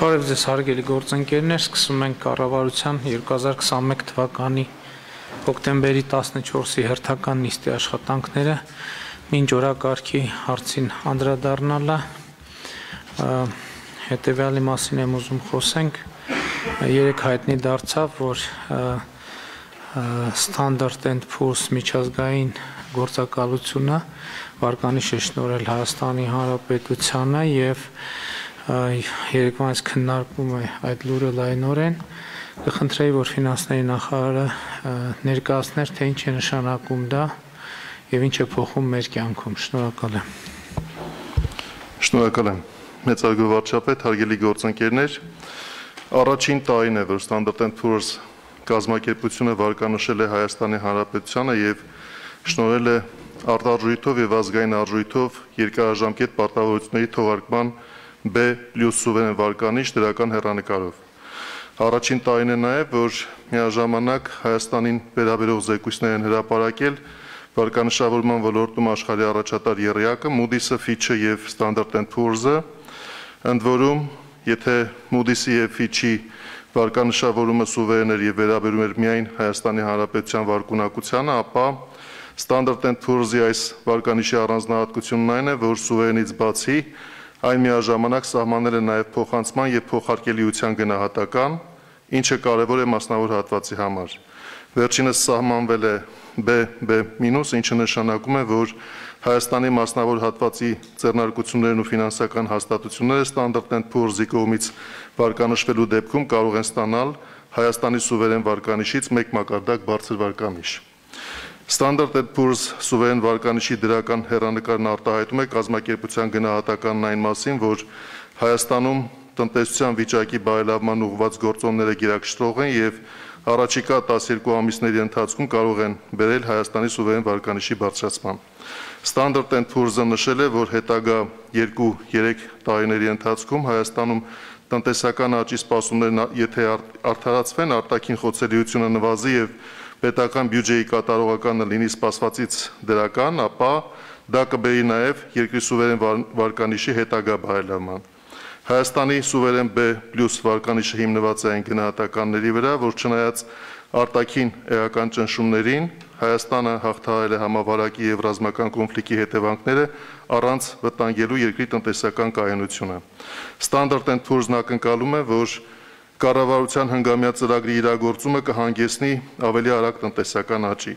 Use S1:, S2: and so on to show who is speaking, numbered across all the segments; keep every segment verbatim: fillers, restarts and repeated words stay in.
S1: Բարև ձեզ հարգելի գործընկերներ, սկսում ենք կառավարության երկու հազար քսաներկու թվականի հոկտեմբերի տասնչորսի հերթական նիստի աշխատանքները, մինչ օրակարգի հարցին անդրադառնալը, հետևյալի մասին եմ ուզում խոսենք, երեք հայտնի դարձավ, որ Standard and Poor's միջազգային գործակալությունը վարկանիշ է շնորհել Հայաստանի Հանրապետությանը եւ երեկվանից քննարկվում է այդ լուրը լայնորեն, կխնդրեի, որ ֆինանսների նախարարը ներկայացներ, թե ինչ է նշանակում դա եւ ինչ է փոխում մեր կյանքում։ Շնորհակալ եմ։
S2: Շնորհակալ եմ։ Մեծարգո վարչապետ, հարգելի գործընկերներ, առաջին տարին է, որ Standard and Poor's կազմակերպությունը վարկանշել է Հայաստանի Հանրապետությանը եւ շնորհել է արտարժույթով եւ ազգային արժույթով երկարաժամկետ պարտավորությունների թողարկման B պլյուս սուվերեն վարկանիշ դրական հեռանկարով։ Առաջին տարին է նաև, որ միաժամանակ Հայաստանին վերաբերող զեկույցներ են հրապարակել վարկանշավորման ոլորտում աշխարհի առաջատար եռյակը, Moody's-ը, Fitch-ը եւ Standard and Poor's-ը, ընդ որում, եթե Moody's-ի եւ Fitch-ի վարկանշավորումը սուվերեն էր եւ վերաբերում էր միայն Հայաստանի Հանրապետության վարկունակությանը, ապա Standard and Poor's-ի այս վարկանիշի առանձնահատկությունն այն է, որ սուվերենից բացի այն միաժամանակ սահմանել է նաև փոխանցման եւ փոխարկելիության գնահատական, ինչը կարևոր է մասնավոր հատվածի համար։ Վերջինս սահմանվել է B B մինուս, ինչը նշանակում է, որ Հայաստանի մասնավոր հատվածի ձեռնարկություններն ու ֆինանսական հաստատությունները Standard and Poor's-ի կողմից վարկանշվելու դեպքում կարող են ստանալ Հայաստանի սուվերեն վարկանիշից մեկ մակարդակ բարձր վարկանիշ։ Standard and Poor's սուվերեն վարկանիշի դրական հեռանկարն արտահայտում է կազմակերպության գնահատականն այն մասին, որ Հայաստանում տնտեսության վիճակի բարելավման ուղղված գործոնները գերակշռող են եւ առաջիկա տասներկու ամիսների ընթացքում կարող են բերել Հայաստանի սուվերեն վարկանիշի բարձրացման։ Standard and Poor's-ը նշել է, որ հետագա երկու-երեք տարիների ընթացքում Հայաստանում տնտեսական աճի սպասումներն եթե արդարացվեն, արտաքին խոցելիությունը նվազի եւ պետական բյուջեի կատարողականը լինի սպասվածից դրական, ապա դա կբերի նաև երկրի սուվերեն վարկանիշի հետագա բարելավման։ Հայաստանի սուվերեն B պլյուս վարկանիշը հիմնված է այն գնահատականների վրա, որ չնայած արտաքին էական ճնշումներին, Հայաստանը հաղթահարել է համավարակի եւ ռազմական կոնֆլիկտի հետևանքները առանց վտանգելու երկրի տնտեսական կայունությունը։ Standard and Poor's-ն ակնկալում է, որ կառավարության հնգամյա ծրագրի իրագործումը կհանգեցնի ավելի արագ տնտեսական աճի։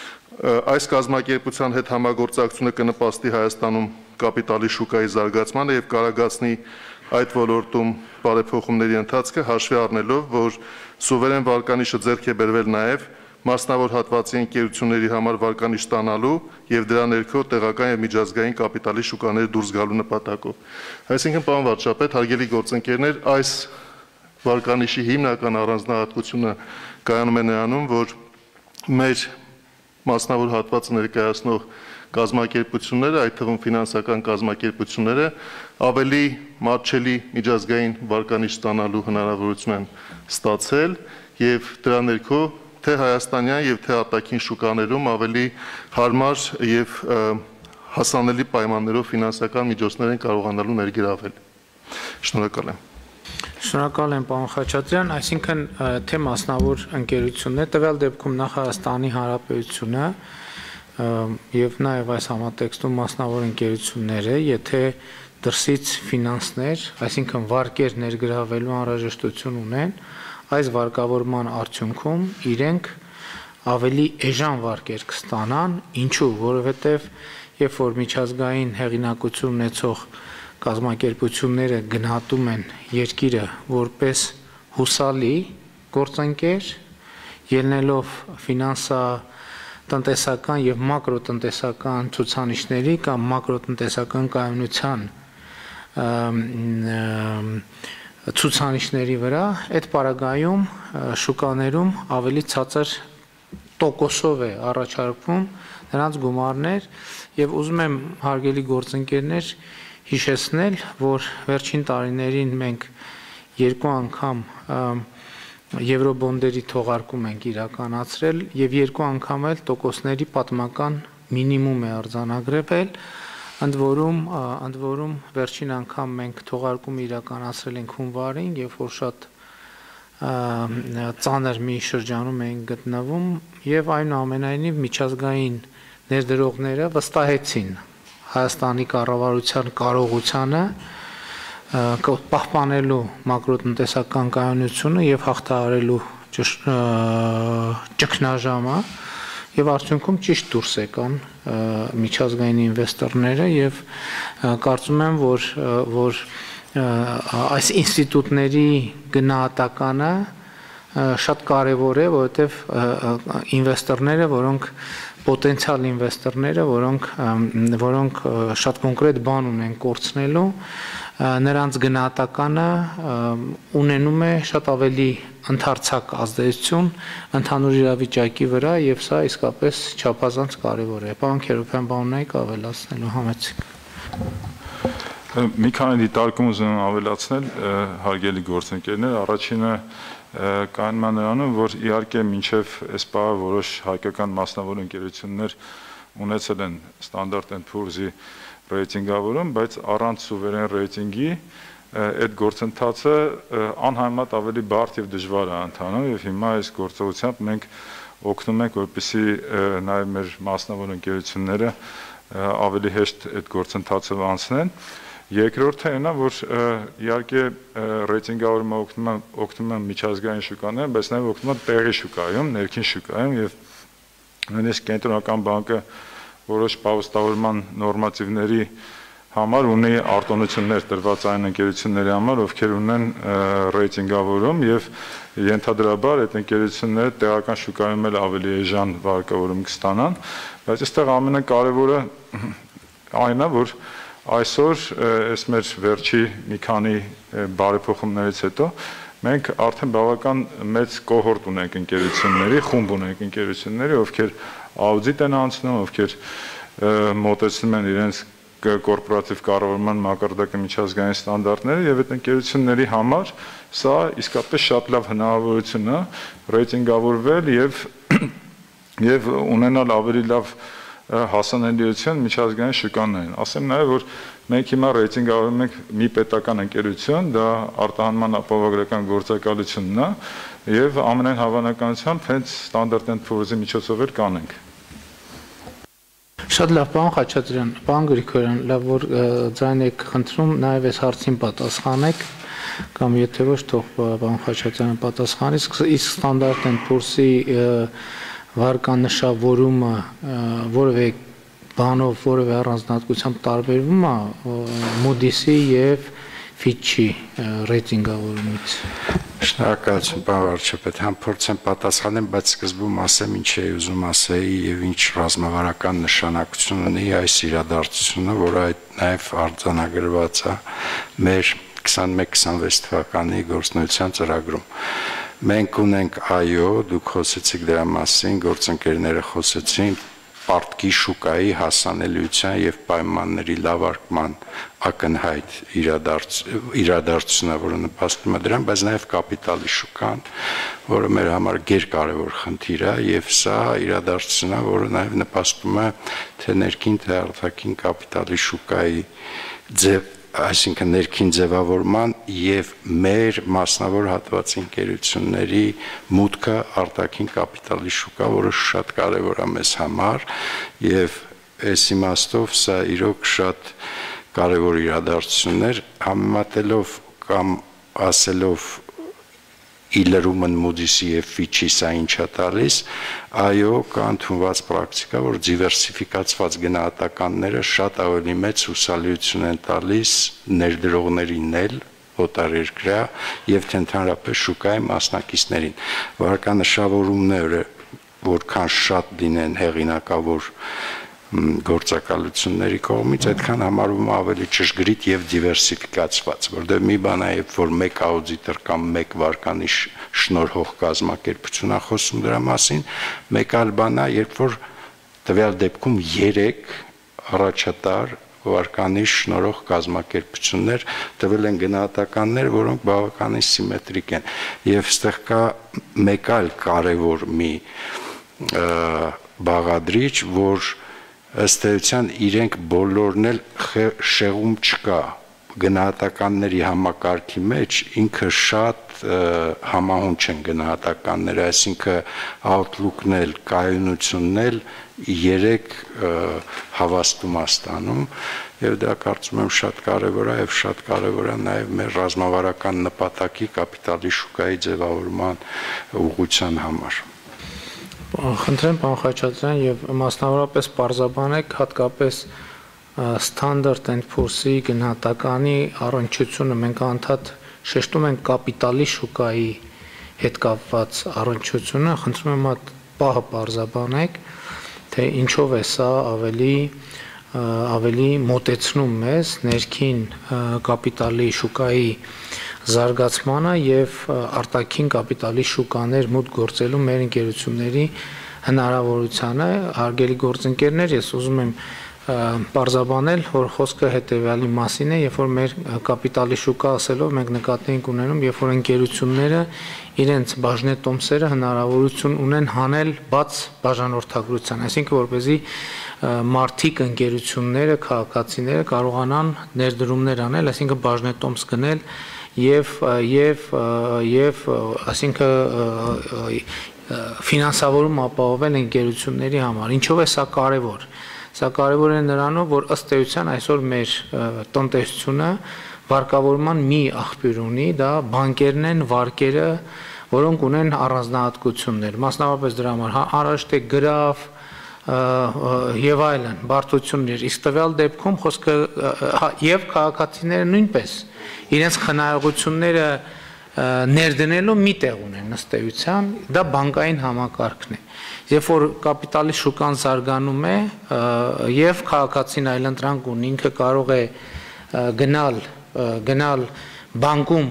S2: Այս կազմակերպության հետ համագործակցությունը կնպաստի Հայաստանում կապիտալի շուկայի զարգացմանը եւ կարագացնի այդ ոլորտում բարեփոխումների ընթացքը, հաշվի առնելով, որ սուվերեն վարկանիշը ձեռք է բերվել նաեւ մասնավոր հատվածի ընկերությունների համար վարկանիշ ստանալու եւ դրա ներքո տեղական եւ միջազգային կապիտալի շուկաներ դուրս գալու նպատակով։ Այսինքն, պարոն վարչապետ, հարգելի գործընկերներ, այս վարկանիշի հիմնական առանձնահատկությունը կայանում է նրանում, որ մեր մասնավոր հատվածը ներկայացնող կազմակերպությունները, այդ թվում ֆինանսական կազմակերպությունները, ավելի մատչելի միջազգային վարկանիշ ստանալու հնարավորություն են ստացել եւ դրա ներքո թե հայաստանյան եւ թե արտաքին շուկաներում ավելի հարմար եւ հասանելի պայմաններով ֆինանսական միջոցներ են կարողանալու ներգրավել։ Շնորհակալ եմ։
S1: Շնորհակալ եմ, պարոն Խաչատրյան, այսինքն թե մասնավոր ընկերություններ, տվյալ դեպքում նախ Հայաստանի Հանրապետությունը եւ նաեւ այս համատեքստում մասնավոր ընկերությունները, եթե դրսից ֆինանսներ, այսինքն վարկեր ներգրավելու անհրաժեշտություն ունեն, այս վարկավորման արդյունքում իրենք ավելի էժան վարկեր կստանան, ինչու, որովհետեւ երբ որ միջազգային հեղինակություն ունեցող կազմակերպությունները գնահատում են երկիրը որպես հուսալի գործընկեր, ելնելով ֆինանսա տնտեսական եւ մակրոտնտեսական ցուցանիշների կամ մակրոտնտեսական կայունության ցուցանիշների վրա, այդ պարագայում շուկաներում ավելի ցածր տոկոսով է առաջարկվում նրանց գումարներ եւ ուզում եմ հարգելի գործընկերներ հիշեցնել, որ վերջին տարիներին մենք երկու անգամ եվրոբոնդերի թողարկում ենք իրականացրել եւ երկու անգամ էլ տոկոսների պատմական մինիմում է արձանագրվել, Ընդ որում, ընդ որում վերջին անգամ մենք թողարկում իրականացրել ենք հունվարին, երբ որ շատ ծանր մի շրջանում էին գտնվում եւ այնուամենայնիվ միջազգային ներդրողները վստահեցին Հայաստանի կառավարության կարողությանը պահպանելու մակրոտնտեսական կայունությունը եւ հաղթահարելու ճգնաժամը եւ արդյունքում ճիշտ դուրս եկան միջազգային ինվեստորները եւ կարծում եմ, որ որ այս ինստիտուտների գնահատականը շատ կարևոր է, որովհետեւ ինվեստորները, որոնք պոտենցիալ ինվեստորները, որոնք որոնք շատ կոնկրետ բան ունեն կորցնելու, նրանց գնահատականը ունենում է շատ ավելի ընդարձակ ազդեցություն ընդհանուր իրավիճակի վրա եւ սա իսկապես չափազանց կարեւոր է։ Պարոն Քերոբյան, բանունայիք ավելացնելու համեցեք։
S3: Մի քանի դիտարկում ուզում ավելացնել, հարգելի գործընկերներ, առաջինը կանոնը նրանում, որ իհարկե մինչև այս պահը որոշ հայկական մասնավոր ընկերություններ ունեցել են Standard and Poor's-ի ռեյտինգավորում, բայց առանց սուվերեն ռեյտինգի այդ գործընթացը անհամեմատ ավելի բարդ եւ դժվար է ընթանում եւ հիմա այս գործողությամբ մենք օգնում ենք, որպեսզի նաեւ մեր մասնավոր ընկերությունները ավելի հեշտ այդ գործընթացը անցնեն։ Երկրորդը այնա, որ իհարկե ռեյտինգավորումը օգնում է օգնում է միջազգային շուկաներին, բայց նաեւ օգնում է տեղի շուկայում, ներքին շուկայում եւ նույնիսկ կենտրոնական բանկը որոշ պահոստավորման նորմատիվների համար ունի արտոնություններ տրված այն ընկերությունների համար, ովքեր ունեն ռեյտինգավորում եւ ենթադրաբար այդ ընկերությունները տեղական շուկայում էլ ավելի էժան վարկավորում կստանան, բայց այստեղ ամենակարևորը այն է, որ այսօր այս մեր վերջի մի քանի բարեփոխումներից հետո մենք արդեն բավական մեծ կոհորտ ունենք ընկերությունների, խումբ ունենք ընկերությունների, ովքեր աուդիտ են անցնում, ովքեր մոտեցնում են իրենց կորպորատիվ կառավարման մակարդակի միջազգային ստանդարտները եւ այդ ընկերությունների համար սա իսկապես շատ լավ հնարավորություն է ռեյտինգավորվել եւ եւ ունենալ ավելի լավ հասանելիություն միջազգային շուկաներին։ Ասեմ նաև, որ մենք հիմա ռեյտինգավորում ենք մի պետական ընկերություն, դա արտահանման ապահովագրական գործակալությունն է, եւ ամենայն հավանականությամբ հենց Standard and Poor's-ի միջոցով էլ կանենք։
S1: Շատ լավ, պարոն Խաչատրյան, պարոն Գրիգորյան, լավ որ ձայն եք խնդրում նաև այս հարցին պատասխանեք, կամ եթե ոչ, թող պարոն Խաչատրյանը պատասխանի, իսկ Standard and Poor's-ի վարկանշավորումը որևէ բանով, որևէ առանձնահատկությամբ տարբերվում է Moody's-ի եւ Fitch-ի ռեյտինգավորումից։
S4: Շնորհակալություն, պարոն վարչապետ, համ փորձեմ պատասխանեմ, բայց սկզբում ասեմ ինչ էի ուզում ասեի եւ ինչ ռազմավարական նշանակություն ունի այս իրադարձությունը, որը այդ նաեւ արձանագրված է մեր քսանմեկ քսանվեց թվականի գործնական ծրագրում։ Մենք ունենք այո, դուք խոսեցիք դրա մասին, գործընկերները խոսեցին պարտքի շուկայի հասանելիության եւ պայմանների լավարկման ակնհայտ իրադարձությունն, որը նպաստում է դրան, բայց նաեւ կապիտալի շուկան, որը մեր համար գերկարևոր խնդիր է եւ սա իրադարձությունն է, որը նաեւ նպաստում է թե ներքին թե արտաքին կապիտալի շուկայի ձև այսինքն ներքին ձևավորման եւ մեր մասնավոր հատվածի ընկերությունների մուտքը արտաքին կապիտալի շուկա, որը շատ կարեւոր է մեզ համար եւ այս իմաստով սա իրոք շատ կարեւոր իրադարձություններ համեմատելով կամ ասելով իլրումն Moody's-ի եւ Fitch-ի սա ինչա տալիս, այո, կա ընդունված պրակտիկա, որ դիվերսիֆիկացված գնահատականները շատ ավելի մեծ հուսալիություն են տալիս ներդրողներին էլ օտարերկրյա եւ թե ընդհանրապես շուկայի մասնակիցներին։ Վարկանշավորումները որքան շատ լինեն հեղինակավոր գործակալությունների կողմից, այդքան համարվում ավելի ճշգրիտ եւ դիվերսիֆիկացված, որտեղ մի բան է, երբ որ մեկ աուդիտոր կամ մեկ վարկանիշ շնորհող կազմակերպություն է խոսում դրա մասին, մեկ այլ բան է, երբ որ տվյալ դեպքում երեք առաջատար վարկանիշ շնորհող կազմակերպություններ տվել են գնահատականներ, որոնք բավականին սիմետրիկ են, եւ այստեղ կա մեկ այլ կարեւոր մի բաղադրիչ, որ ըստ էության իրենք բոլորն էլ շեղում չկա գնահատականների համակարգի մեջ, ինքը շատ համահունչ են գնահատականները, այսինքն outlook-ն էլ, կայունությունն էլ երեք հավաստում է ստանում, եւ դա կարծում եմ շատ կարեւոր է եւ շատ կարեւոր է նաեւ մեր ռազմավարական նպատակի կապիտալի շուկայի ձևավորման ուղղության համար։
S1: Խնդրեմ, պարոն Խաչատրյան, եւ մասնավորապես պարզաբանեք հատկապես Standard and Poor's-ի գնահատականի առնչությունը, մենք անդադ շեշտում ենք կապիտալի շուկայի հետ կապված առնչությունը, խնդրում եմ այդ պահը պարզաբանեք, թե ինչով է սա ավելի ավելի մոտեցնում մեզ ներքին կապիտալի շուկայի զարգացմանը եւ արտաքին կապիտալի շուկաներ մուտք գործելու մեր ընկերությունների հնարավորությանը, հարգելի գործընկերներ, ես ուզում եմ պարզաբանել, որ խոսքը հետևյալի մասին է, երբ որ մեր կապիտալի շուկա ասելով մենք նկատի ենք ունենում, երբ որ ընկերությունները իրենց բաժնետոմսերը հնարավորություն ունեն հանել բաց բաժանորդագրության, այսինքն որպեսզի մարդիկ ընկերությունները, քաղաքացիները կարողանան ներդրումներ անել, այսինքն բաժնետոմս գնել եւ եւ եւ այսինքն ֆինանսավորում ապահովել ընկերությունների համար։ Ինչով է սա կարևոր։ Սա կարևոր է նրանով, որ ըստ էության այսօր մեր տնտեսությունը վարկավորման մի աղբյուր ունի, դա բանկերն են, վարկերը, որոնք ունեն առանձնահատկություններ։ Մասնավորապես դրա համար առաջ թե գրավ եւ այլն բարդություններ, իսկ տվյալ դեպքում խոսքը եւ քաղաքացիները նույնպես իրենց խնայողությունները ներդնելու մի տեղ ունեն ըստ էության, դա բանկային համակարգն է։ Երբ որ կապիտալի շուկան զարգանում է եւ քաղաքացին այլընտրանք ունի, ինքը կարող է գնալ գնալ բանկում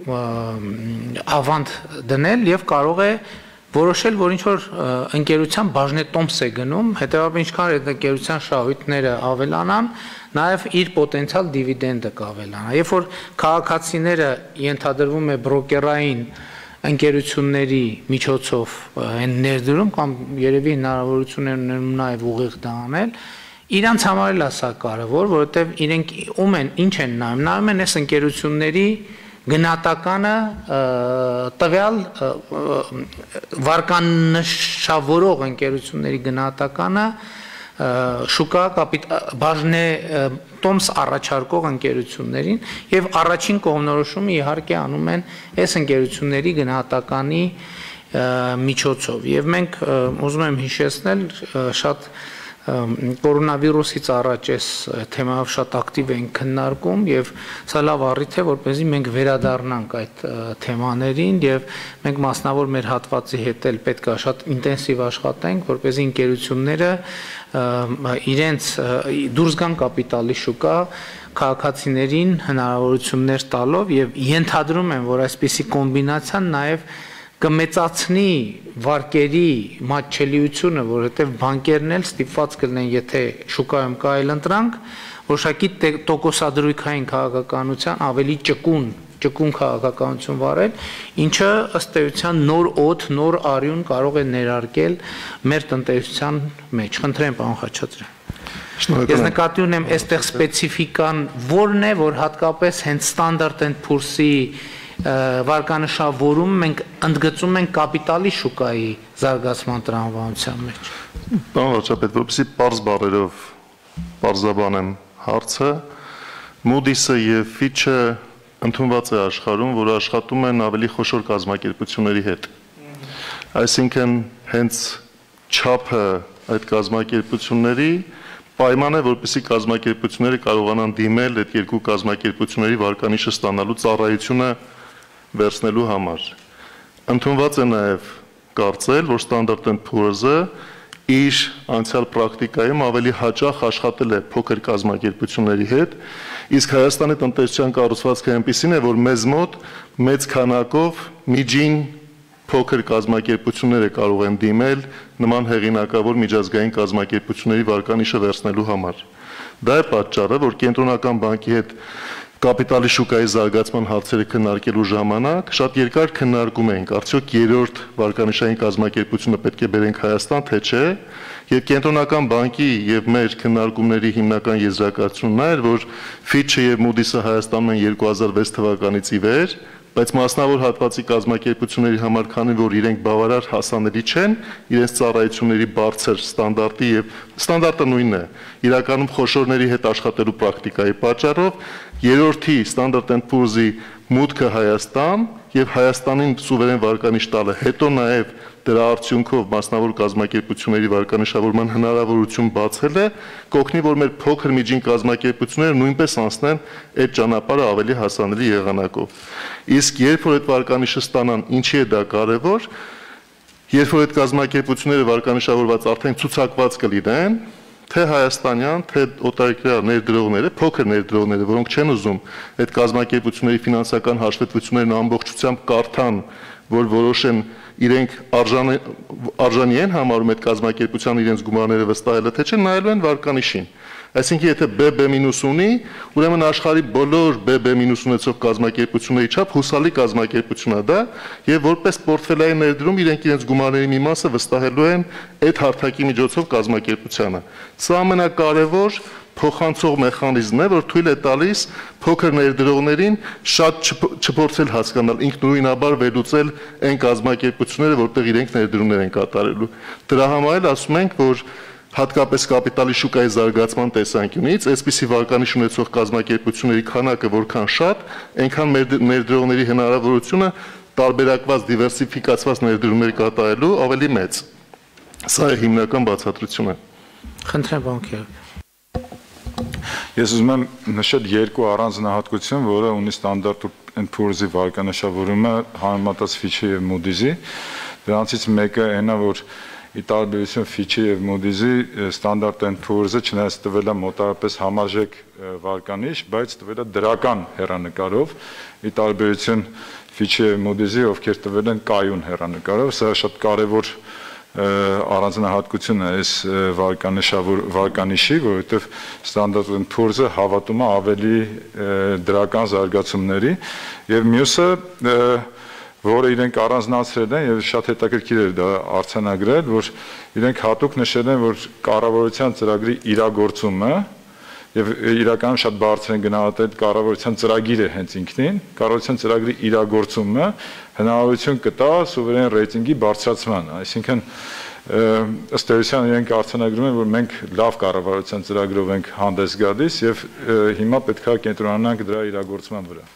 S1: ավանդ դնել եւ կարող է որոշել, որ ինչ որ ընկերության բաժնետոմս է գնում, հետեւաբար ինչքան այդ ընկերության շահույթները ավելանան, նաև իր պոտենցիալ դիվիդենդը կավելանա։ Երբ որ քաղաքացիները ենթադրվում է բրոկերային ընկերությունների միջոցով են ներդրում կամ երևի հնարավորություն են ունենում նաև ուղիղ դա անել, իրանց համար էլ է սա կարևոր, որովհետև իրենք ում են, ինչ են նայում, նայում են այս ընկերությունների գնահատականը տվյալ վարկանշավորող ընկերությունների գնահատականը շուկա բաժնե տոմս առաջարկող ընկերություններին եւ առաջին կողմնորոշումը իհարկե անում են այս ընկերությունների գնահատականի միջոցով եւ մենք ուզում եմ հիշեցնել շատ կորոնավիրուսից առաջ այս թեմայով շատ ակտիվ ենք քննարկում եւ սա լավ առիթ է որպեսզի մենք վերադառնանք այդ թեմաներին եւ մենք մասնավոր մեր հատվածի հետ էլ պետք է շատ ինտենսիվ աշխատենք որպեսզի ընկերությունները իրենց դուրս գան կապիտալի շուկա քաղաքացիներին հնարավորություններ տալով եւ ենթադրում են որ այսպիսի կոմբինացիան նաեւ կմեծացնի վարկերի մատչելիությունը, որովհետև բանկերն էլ ստիպված կլինեն, եթե շուկայում կա այլընտրանք, որոշակի տոկոսադրույքային քաղաքականության ավելի ճկուն, ճկուն քաղաքականություն վարել, ինչը ըստ էության նոր օդ, նոր արյուն կարող է ներարկել մեր տնտեսության մեջ։ Խնդրեմ, պարոն Խաչատրյան։ Ես նկատի ունեմ այստեղ սպეციფიკան որն է, որ հատկապես հենց Standard and Poor's-ի վարկանշավորում մենք ընդգծում ենք կապիտալի շուկայի զարգացման տրամաբանության մեջ։
S2: Պարոն վարչապետ, որպեսզի պարզ բառերով պարզաբանեմ հարցը, Moody's-ը եւ Fitch-ը ընդունված է աշխարհում, որ աշխատում են ավելի խոշոր կազմակերպությունների հետ։ Այսինքն հենց չափը այդ կազմակերպությունների պայման է, որպեսզի կազմակերպությունները կարողանան դիմել այդ երկու կազմակերպությունների վարկանիշը ստանալու ծառայությունը վերցնելու համար։ Ընդունված է նաև կարծել, որ Standard and Poor's-ը իր անցյալ պրակտիկայում ավելի հաճախ աշխատել է փոքր կազմակերպությունների հետ, իսկ Հայաստանի տնտեսության կառուցվածքը այնպիսին է, որ մեզ մոտ մեծ քանակով միջին փոքր կազմակերպությունները կարող են դիմել նման հեղինակավոր միջազգային կազմակերպությունների վարկանիշը վերցնելու համար։ Դա է պատճառը, որ կենտրոնական բանկի հետ կապիտալի շուկայի զարգացման հարցերը քննարկելու ժամանակ շատ երկար քննարկում ենք, արդյոք երրորդ վարկանիշային կազմակերպությունը պետք է բերենք Հայաստան, թե չէ, եւ Կենտրոնական բանկի եւ մեր քննարկումների հիմնական եզրակացությունն է, որ Fitch-ը եւ Moody's-ը Հայաստանում են երկու հազար վեց թվականից ի վեր, բայց մասնավոր հատվածի կազմակերպությունների համար, քանի որ իրենք բավարար հասանելի չեն, իրենց ծառայությունների բարձր ստանդարտի եւ ստանդարտը նույնն է, իրականում խոշորների հետ աշխատելու պրակտիկայի պատճառով երրորդի Standard and Poor's-ի մուտքը Հայաստան եւ Հայաստանին սուվերեն վարկանիշ տալը, հետո նաեւ դրա արդյունքով մասնավոր կազմակերպությունների վարկանիշավորման հնարավորություն բացել է, կօգնի, որ մեր փոքր միջին կազմակերպությունները նույնպես անցնեն այդ ճանապարհը ավելի հասանելի եղանակով։ Իսկ երբ որ այդ վարկանիշը ստանան, ինչի է դա կարևոր, երբ որ այդ կազմակերպությունները վարկանիշավորված արդեն ցուցակված կլինեն, թե հայաստանյան, թե օտարերկրյա ներդրողները, փոքր ներդրողները, որոնք չեն ուզում այդ կազմակերպությունների ֆինանսական հաշվետվություններն ամբողջությամբ կարդան, որ որոշեն իրենք արժանի, արժանի են համարում այդ կազմակերպության իրենց գումարները վստահելը, թե չէ, նայելու են վարկանիշին։ Այսինքն, եթե B B- ունի, ուրեմն աշխարհի բոլոր B B- ունեցող կազմակերպությունների չափ հուսալի կազմակերպություն է դա, եւ որպես պորտֆելային ներդրում իրենք իրենց գումարների մի մասը վստահելու են այդ հարթակի միջոցով կազմակերպությանը։ Սա ամենակարևոր փոխանցող մեխանիզմն է, որ թույլ է տալիս փոքր ներդրողներին շատ չփորձել հասկանալ, ինքնուրույնաբար վերլուծել այն կազմակերպությունները, որտեղ իրենք ներդրումներ են կատարելու։ Դրա համար էլ ասում ենք, որ հատկապես կապիտալի շուկայի զարգացման տեսանկյունից այսպիսի վարկանիշ ունեցող կազմակերպությունների քանակը որքան շատ, այնքան ներդրողների հնարավորությունը տարբերակված դիվերսիֆիկացված ներդրումներ կատարելու ավելի մեծ։ Սա է հիմնական բացատրությունը։
S1: Խնդրեմ բանկեր։
S3: Ես ուզում եմ նշել երկու առանձնահատկություն, որը ունի Standard and Poor's-ի վարկանիշավորումը համեմատած Fitch-ի եւ Moody's-ի։ Դրանցից մեկը այն է, որ ի տարբերություն Fitch-ի եւ Moody's-ի Standard and Poor's-ը չնայած տվել է մոտավորապես համարժեք վարկանիշ, բայց տվել է դրական հեռանկարով, ի տարբերություն Fitch-ի եւ Moody's-ի, ովքեր տվել են կայուն հեռանկարով, սա շատ կարևոր առանձնահատկություն է այս վարկանիշավոր վարկանիշի, որովհետև Standard and Poor's-ը հավատում է ավելի դրական զարգացումների, եւ մյուսը, որը իրենք առանձնացրել են եւ շատ հետաքրքիր է դա արձանագրել, որ իրենք հատուկ նշել են, որ կառավարության ծրագրի իրագործումը եւ իրականում շատ բարձր են գնահատել կառավարության ծրագիրը հենց ինքնին, կառավարության ծրագրի իրագործումը հնարավորություն կտա սուվերեն ռեյտինգի բարձրացման, այսինքն ըստ էության իրենք արձանագրում են, որ մենք լավ կառավարության ծրագրով ենք հանդես գալիս եւ հիմա պետք է կենտրոնանանք դրա իրագործման վրա։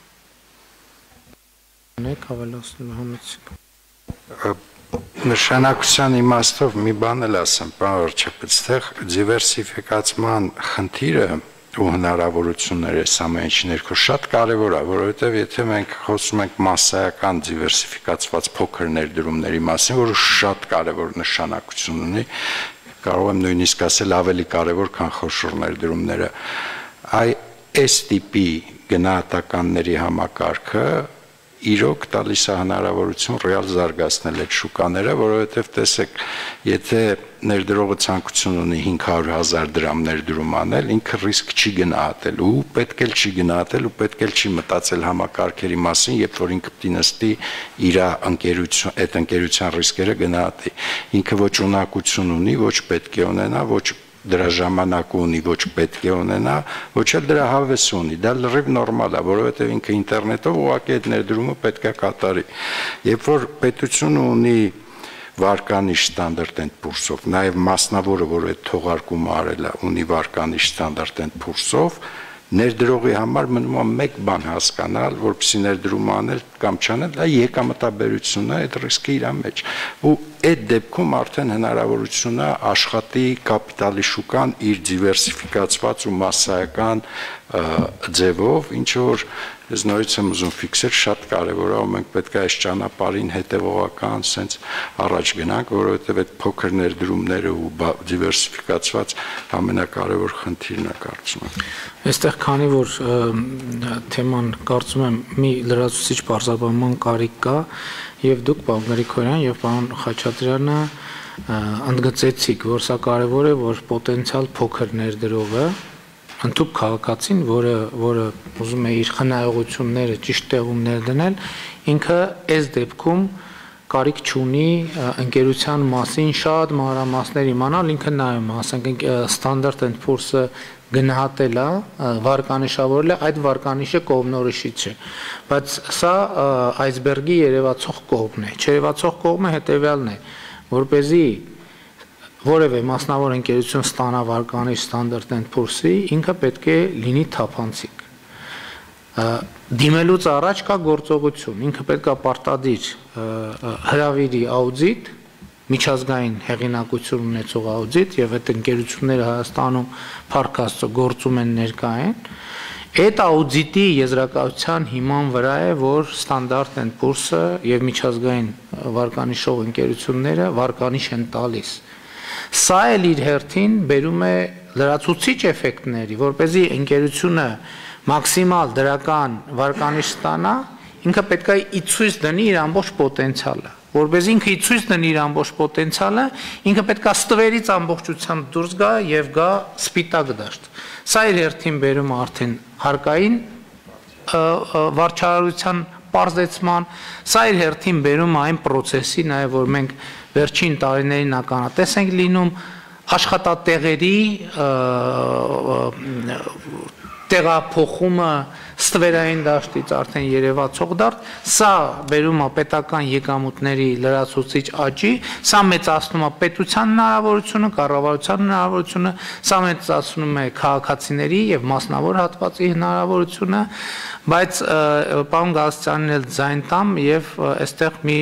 S1: Նեք ավելացնելու համեցիկ։
S4: Նշանակության իմաստով մի բան էլ ասեմ, պարոն վարչապետ, դիվերսիֆիկացման խնդիրը ու հնարավորությունները այս ամեն ինչի ներքո շատ կարևոր է, որովհետև եթե մենք խոսում ենք մասսայական դիվերսիֆիկացված փոքր ներդրումների մասին, որը շատ կարևոր նշանակություն ունի, կարող եմ նույնիսկ ասել ավելի կարևոր, քան խոշոր ներդրումները, այ այս տիպի գնահատականների համակարգը իրոք տալիս է հնարավորություն ռեալ զարգացնել այդ շուկաները, որովհետև տեսեք, եթե ներդրողը ցանկություն ունի հինգ հարյուր հազար դրամ ներդրում անել, ինքը ռիսկ չի գնահատել ու պետք էլ չի գնահատել ու պետք էլ չի մտածել համակարգերի մասին, երբ որ ինքը պիտի նստի իր ընկերություն, այդ ընկերության ռիսկերը գնահատի։ Ինքը ոչ ունակություն ունի, ոչ պետք է ունենա, ոչ դրա ժամանակ ունի, ոչ պետք է ունենա, ոչ էլ դրա հավես ունի, դա լրիվ նորմալ է, որովհետև ինքը ինտերնետով ուղղակի այդ ներդրումը պետք է կատարի։ Երբ որ պետությունը ունի վարկանիշ Standard and Poor's-ով, նաև մասնավորը, որ այդ թողարկումը արել է, ունի վարկանիշ Standard and Poor's-ով, ներդրողի համար մնում է մեկ բան հասկանալ, որպեսզի ներդրում անել կամ չանել, դա եկամտաբերությունն է, այդ ռիսկը իր մեջ։ Ու այդ դեպքում արդեն հնարավորություն է աշխատի կապիտալի շուկան իր դիվերսիֆիկացված ու մասսայական ձևով, ինչ որ ես նորից եմ ուզում ֆիքսել, շատ կարևոր է, ու մենք պետք է այս ճանապարհին հետևողական սենց առաջ գնանք, որովհետև այդ փոքր ներդրումները ու դիվերսիֆիկացված ամենակարևոր խնդիրն է, կարծում եմ։
S1: Այստեղ քանի որ թեման կարծում եմ մի լրացուցիչ բարձրաբանման կարիք կա, եւ դուք պարոն Գրիգորյան եւ պարոն Խաչատրյանը ընդգծեցիք, որ սա կարևոր է, որ պոտենցիալ փոքր ներդրողը ընդհանուր քաղաքացին, որը որը ուզում է իր խնայողությունները ճիշտ տեղում ներդնել, ինքը այս դեպքում կարիք չունի ընկերության մասին շատ մանրամասներ իմանալ, ինքը նայում է, ասենք Standard and Poor's-ը գնահատել է, վարկանիշավորել է, այդ վարկանիշը կողմնորոշիչ չէ, բայց սա այսբերգի երևացող կողմն է, չերևացող կողմը հետևյալն է, որպեսզի որևէ մասնավոր ընկերություն ստանա վարկանիշ Standard and Poor's-ի, ինքը պետք է լինի թափանցիկ։ Դիմելուց առաջ կա գործողություն, ինքը պետք է պարտադիր հրավիրի աուդիտ, միջազգային հեղինակություն ունեցող աուդիտ, եւ այդ ընկերությունները Հայաստանում փառք Աստծո գործում են ներկայեն։ Այդ աուդիտի եզրակացության հիման վրա է, որ Standard and Poor's-ը եւ միջազգային վարկանիշող ընկերությունները վարկանիշ են տալիս։ Սա էլ իր հերթին բերում է լրացուցիչ էֆեկտների, որպեսզի ընկերությունը մաքսիմալ դրական վարկանիշ ստանա, ինքը պետք է ի ցույց դնի իր ամբողջ պոտենցիալը, որպեսզի ինքը ի ցույց դնի իր ամբողջ պոտենցիալը, ինքը պետք է ստվերից ամբողջությամբ դուրս գա եւ գա սպիտակ դաշտ։ Սա իր հերթին բերում է արդեն հարկային վարչարարության պարզեցման, սա իր հերթին բերում է այն process-ի, նաեւ որ մենք վերջին տարիներին ականատես ենք լինում աշխատատեղերի տեղափոխումը ստվերային դաշտից արդեն երևացող դաշտ, սա բերում է պետական եկամուտների լրացուցիչ աճի, սա մեծացնում է պետության հնարավորությունը, կառավարության հնարավորությունը, սա մեծացնում է քաղաքացիների եւ մասնավոր հատվածի հնարավորությունը, բայց պարոն Գալստյանին էլ ձայն տամ եւ այստեղ մի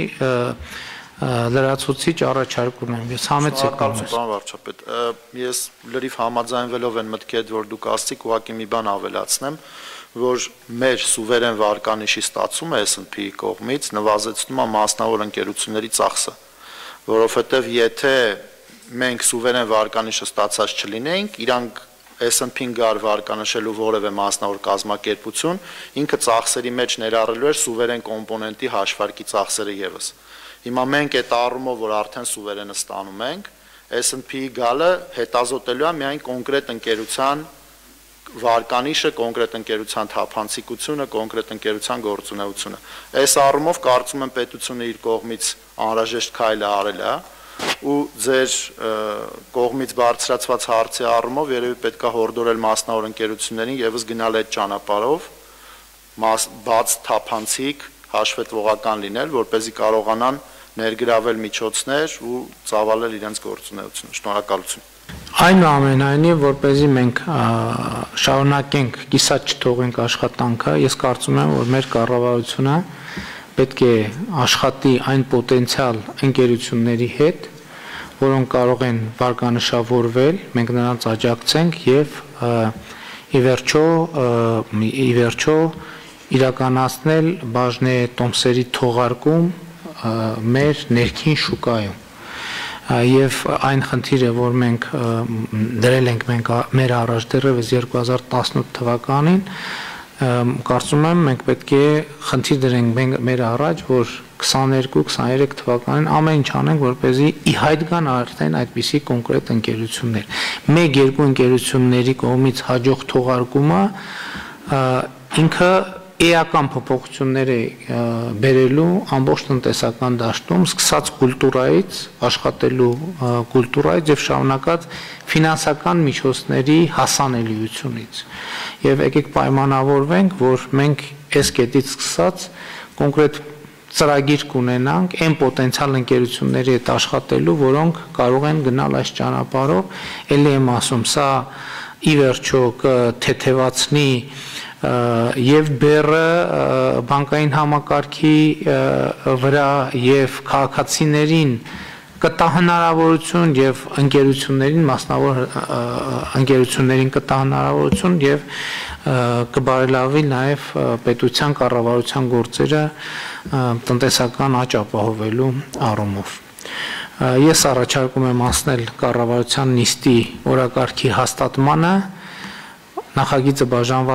S1: լրացուցիչ առաջարկում եմ, ես համեցեք
S5: պարոն վարչապետ, ես լրիվ համաձայնվելով են մտքի հետ, որ դուք ասցիք, ուղղակի մի բան ավելացնեմ, որ մեր սուվերեն վարկանիշի ստացումը S and P կողմից նվազեցնում է մասնավոր ընկերությունների ծախսը, որովհետև եթե մենք սուվերեն վարկանիշը ստացած չլինեինք, իրանք S and P-ն գար վարկանշելու որևէ մասնավոր կազմակերպություն, ինքը ծախսերի մեջ ներառելու էր սուվերեն կոմպոնենտի հաշվարկի ծախսերը ևս։ Հիմա մենք այդ առումով, որ արդեն սուվերենը ստանում ենք, S and P-ի գալը հետազոտելու է միայն կոնկրետ ընկերության վարկանիշը, կոնկրետ ընկերության թափանցիկությունը, կոնկրետ ընկերության գործունեությունը։ Այս առումով կարծում եմ պետությունը իր կողմից անհրաժեշտ քայլը արել է ու ձեր կողմից բարձրացված հարցի առումով երևի պետք է հորդորել մասնավոր ընկերություններին եւս գնալ այդ ճանապարհով, բաց թափանցիկ հաշվետվողական լինել, որպեսզի կարողանան ներգրավել միջոցներ ու ծավալել իրենց գործունեությունը։ Շնորհակալություն։
S1: Այնուամենայնիվ, որպեսզի մենք շարունակենք կիսատ չթողենք աշխատանքը, ես կարծում եմ, որ մեր կառավարությունը պետք է աշխատի այն պոտենցիալ ընկերությունների հետ, որոնք կարող են վարկանշավորվել, մենք նրանց աջակցենք եւ ի վերջո ի վերջո իրականացնել բաժնե տոմսերի թողարկում մեր ներքին շուկայում եւ այն խնդիրը, որ մենք դրել ենք մենք մեր առաջ դեռևս երկու հազար տասնութ թվականին, կարծում եմ մենք պետք է խնդիր դրենք մեր առաջ, որ քսաներկու քսաներեք թվականին ամեն ինչ անենք, որպեսզի ի հայտ գան արդեն այդպիսի կոնկրետ ընկերություններ։ Մեկ-երկու ընկերությունների կողմից հաջող թողարկումը ինքը էական փոփոխություններ է բերելու ամբողջ տնտեսական դաշտում, սկսած կուլտուրայից, աշխատելու կուլտուրայից եւ շարունակած ֆինանսական միջոցների հասանելիությունից։ Եվ եկեք պայմանավորվենք, որ մենք այս կետից սկսած կոնկրետ ծրագիր կունենանք այն պոտենցիալ ընկերությունների հետ աշխատելու, որոնք կարող են գնալ այս ճանապարհով, ելի եմ ասում, սա ի վերջո կթեթևացնի եւ բերը բանկային համակարգի վրա եւ քաղաքացիներին կտա հնարավորություն եւ ընկերություններին մասնավոր ընկերություններին կտա հնարավորություն եւ կբարելավի նաեւ պետության կառավարության գործերը տնտեսական աճ ապահովելու առումով։ Ես առաջարկում եմ անցնել կառավարության նիստի օրակարգի հաստատմանը, նախագիծը բաժանված